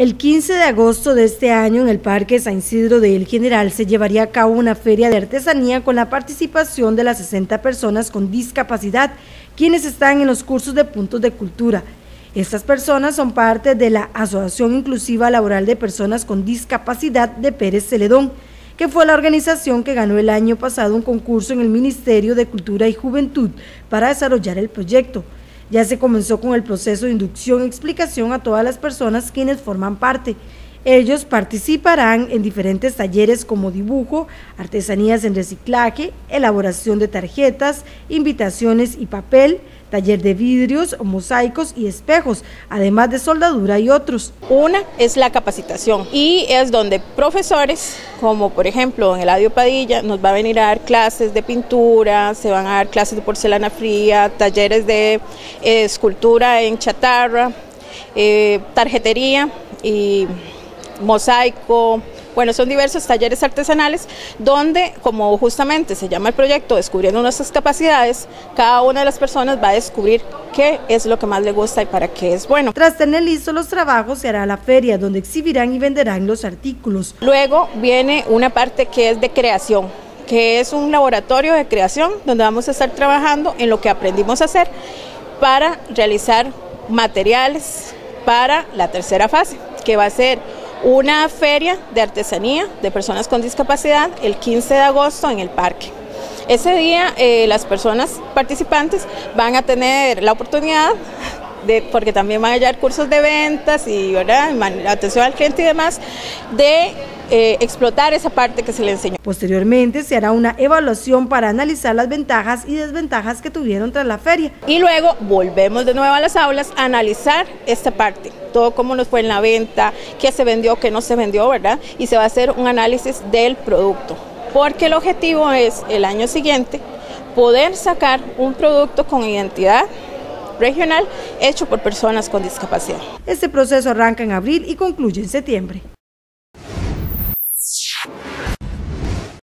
El 15 de agosto de este año en el Parque San Isidro de El General se llevaría a cabo una feria de artesanía con la participación de las 60 personas con discapacidad, quienes están en los cursos de puntos de cultura. Estas personas son parte de la Asociación Inclusiva Laboral de Personas con Discapacidad de Pérez Celedón, que fue la organización que ganó el año pasado un concurso en el Ministerio de Cultura y Juventud para desarrollar el proyecto. Ya se comenzó con el proceso de inducción y explicación a todas las personas quienes forman parte. Ellos participarán en diferentes talleres como dibujo, artesanías en reciclaje, elaboración de tarjetas, invitaciones y papel, taller de vidrios, mosaicos y espejos, además de soldadura y otros. Una es la capacitación y es donde profesores, como por ejemplo en Eladio Padilla, nos va a venir a dar clases de pintura, se van a dar clases de porcelana fría, talleres de escultura en chatarra, tarjetería y mosaico. Bueno, son diversos talleres artesanales donde, como justamente se llama el proyecto Descubriendo Nuestras Capacidades, cada una de las personas va a descubrir qué es lo que más le gusta y para qué es bueno. Tras tener listos los trabajos, se hará la feria donde exhibirán y venderán los artículos. Luego viene una parte que es de creación, que es un laboratorio de creación donde vamos a estar trabajando en lo que aprendimos a hacer para realizar materiales para la tercera fase, que va a ser una feria de artesanía de personas con discapacidad el 15 de agosto en el parque. Ese día las personas participantes van a tener la oportunidad porque también van a hallar cursos de ventas y atención al cliente y demás, de explotar esa parte que se le enseñó. Posteriormente se hará una evaluación para analizar las ventajas y desventajas que tuvieron tras la feria. Y luego volvemos de nuevo a las aulas a analizar esta parte, todo cómo nos fue en la venta, qué se vendió, qué no se vendió, ¿verdad? Y se va a hacer un análisis del producto, porque el objetivo es el año siguiente poder sacar un producto con identidad regional hecho por personas con discapacidad. Este proceso arranca en abril y concluye en septiembre.